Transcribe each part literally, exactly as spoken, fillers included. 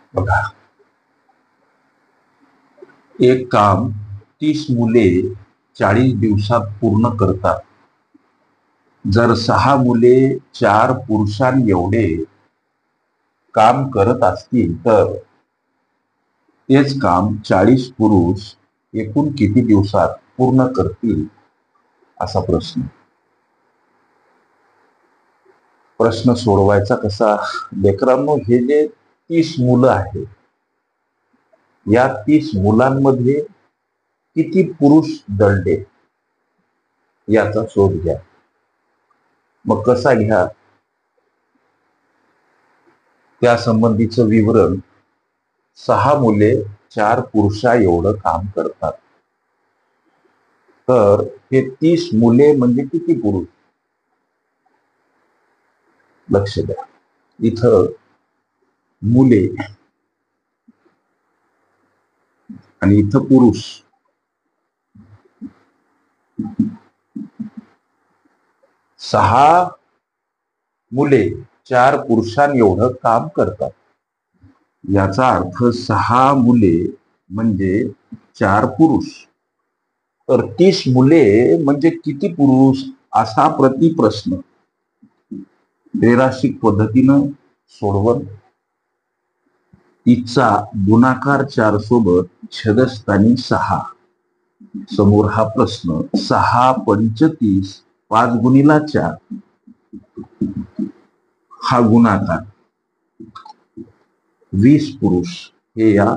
बघा, एक काम तीस मुले चाळीस दिवसात पूर्ण करतात. जर सहा मुले चार पुरुषां एवढे काम करत असतील तर तेच काम चाळीस पुरुष एकूण किती दिवसात पूर्ण करतील, असा प्रश्न. प्रश्न सोडवायचा कसा? लेकरांनो, हे जे तीस मुलं आहेत, या तीस मुलांमध्ये किती पुरुष दळले याचा शोध घ्या. मग कसा घ्या? त्या संबंधीचं विवरण, सहा मुले चार पुरुषा एवढं काम करतात, तर हे तीस मुले म्हणजे किती पुरुष? लक्ष द्या, इथं मुले आणि इथं पुरुष. सहा मुले चार पुरुषां एवढं काम करतात, याचा अर्थ सहा मुले म्हणजे चार पुरुष. तर तीस मुले म्हणजे किती पुरुष, असा प्रतिप्रश्न त्रैराशिक पद्धतीनं सोडवत तीसचा गुणाकार चार सोबत छेदस्थानी सहा. समोर हा प्रश्न, सहा पंचतीस पाच गुणिला चार हा गुणाकार वीस पुरुष, हे या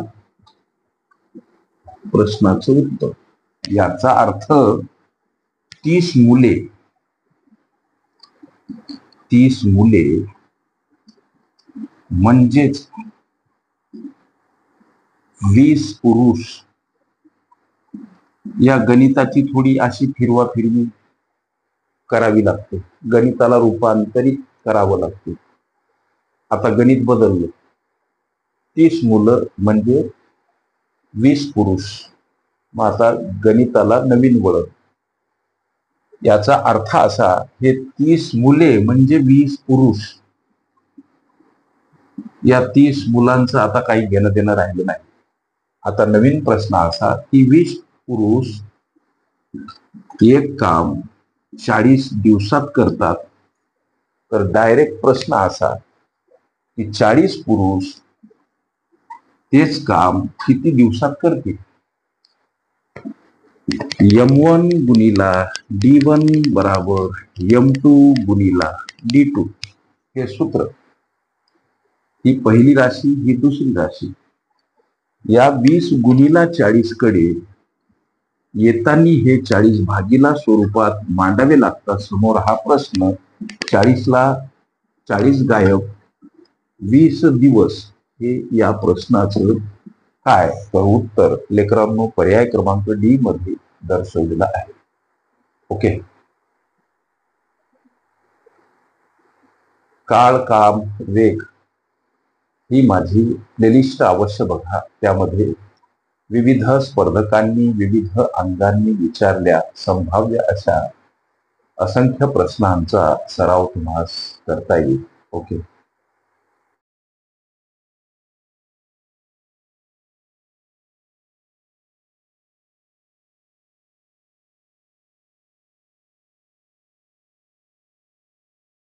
प्रश्नाचं उत्तर. याचा अर्थ तीस मुले तीस मुले म्हणजेच वीस पुरुष. या गणिताची थोडी अशी फिरवा फिरवी करावी लागते, गणिताला रूपांतरित करावं लागते. आता गणित बदललं, तीस मुलं म्हणजे वीस पुरुष. मग आता गणिताला नवीन वळण. याचा अर्थ असा, हे तीस मुले म्हणजे वीस पुरुष. या तीस मुलांचं आता काही घेणं देणं राहिलं नाही. आता नवीन प्रश्न असा की वीस पुरुष एक काम चाळीस दिवसात करतात, तर डायरेक्ट प्रश्न असा की चाळीस पुरुष तेच काम किती दिवसात करतील. एम वन गुणिला डी वन बराबर एम टू गुणिला डी टू, हे सूत्र. ही पहिली राशी, ही दुसरी राशी. या वीस गुणिला चाळीस कडे येताना हे चाळीस भागीला स्वरूपात मांडावे लागतात. समोर हा प्रश्न, चाळीसला चाळीस गायब, वीस दिवस, हे या प्रश्नाचं काय? तर उत्तर लेकरांनो पर्याय क्रमांक डी मध्ये दर्शवलेला आहे. ओके. काळ, काम, वेग ही माझी प्लेलिस्ट अवश्य बघा. त्यामध्ये विविध स्पर्धकांनी विविध अंगांनी विचारल्या संभाव्य अशा असंख्य प्रश्नांचा सराव तुम्हाला करता येईल. ओके.